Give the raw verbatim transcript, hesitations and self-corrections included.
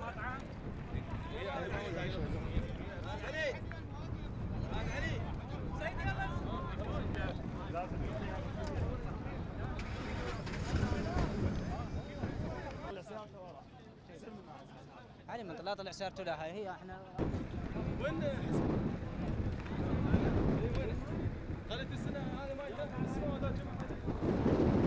علي من طلع طلع سيارته لها هي احنا وين قالت السنه هذه ما يدافع السنه ولا جمعه